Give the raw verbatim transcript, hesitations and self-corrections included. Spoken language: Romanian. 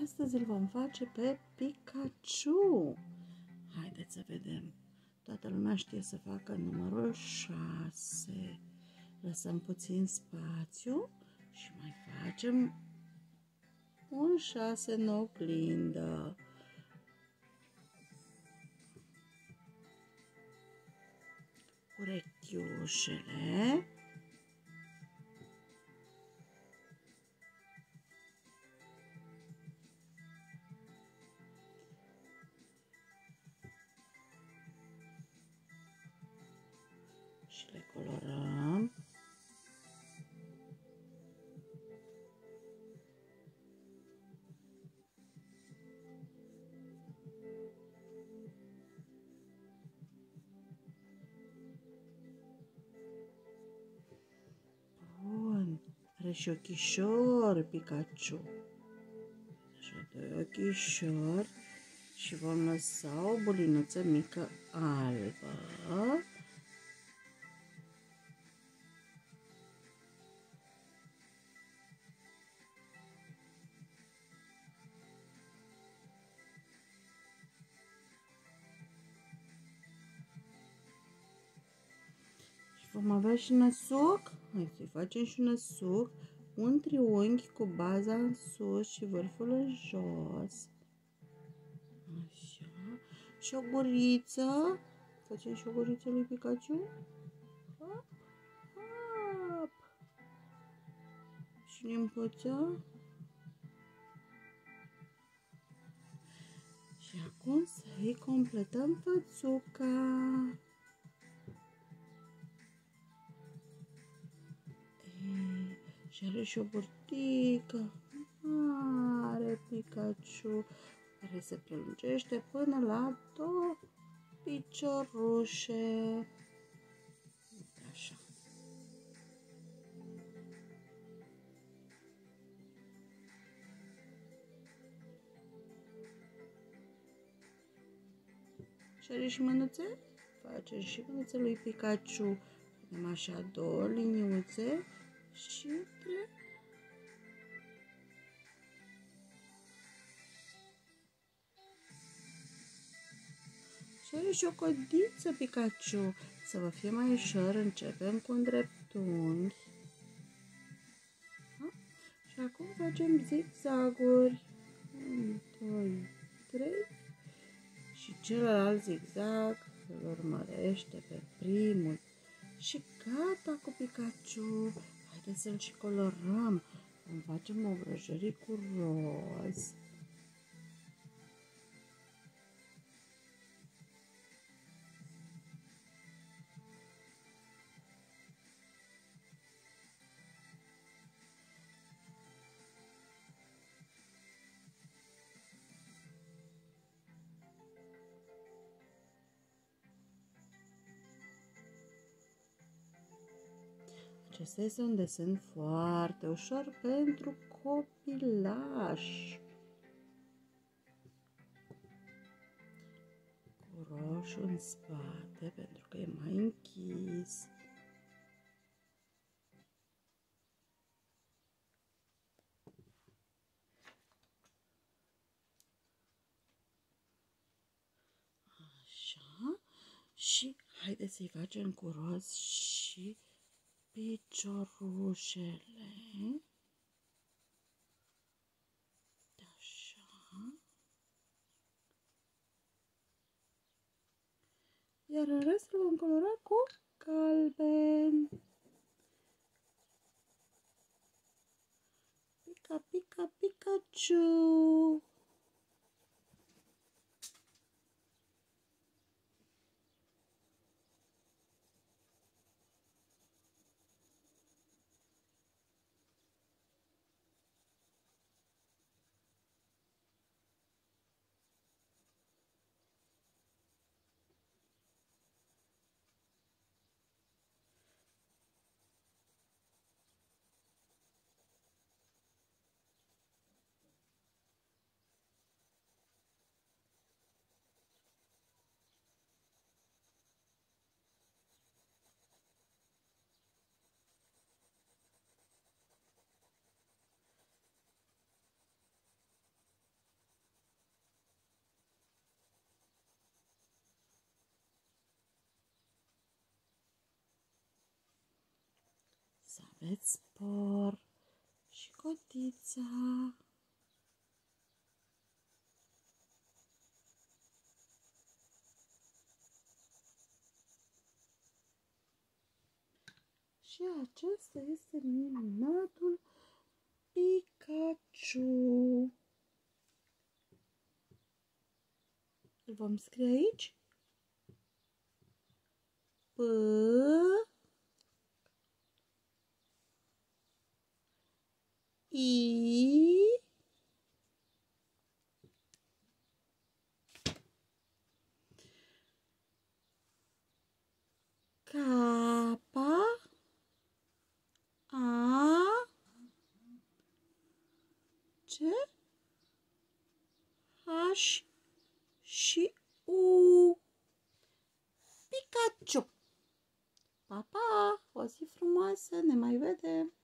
Astăzi îl vom face pe Pikachu. Haideți să vedem. Toată lumea știe să facă numărul șase. Lăsăm puțin spațiu și mai facem un șase în oglindă. Urechiușele. Și le colorăm. Bun. Are și ochișori Pikachu. Așa, doi ochișori. Și vom lăsa o bulinuță mică albă. Vom avea și năsuc. Hai să-i facem și năsuc. Un triunghi cu baza în sus și vârful în jos. Așa. Și o guriță. Facem și o guriță lui Pikachu. Hop, hop. Și limbuță. Și acum să-i completăm fățuca. Și are și o burtică mare Pikachu, care se prelungește până la două piciorușe. Așa. Și are și mânuțe? Facem și mânuțe lui Pikachu. Punem așa două liniuțe și le și are și o codiță Pikachu. Să vă fie mai ușor, începem cu un dreptunghi. Da? Și acum facem zigzaguri. unu, doi, trei. Și celălalt zigzag îl urmărește pe primul. Și gata cu Pikachu. Haideți să-l și colorăm. Vom facem obrăjării cu roz. Acesta este un desen foarte ușor pentru copilași. Cu roșu în spate, pentru că e mai închis. Așa. Și haideți să-i facem cu roz și piciorușele. Așa. Iar în rest îl vom colora cu galben. Pica, pica, Pikachu. aveți spor și cotița. Și acesta este minunatul Pikachu. Îl vom scrie aici. P I K A C H și U. Pikachu. Pa, pa! O zi frumoasă, ne mai vedem!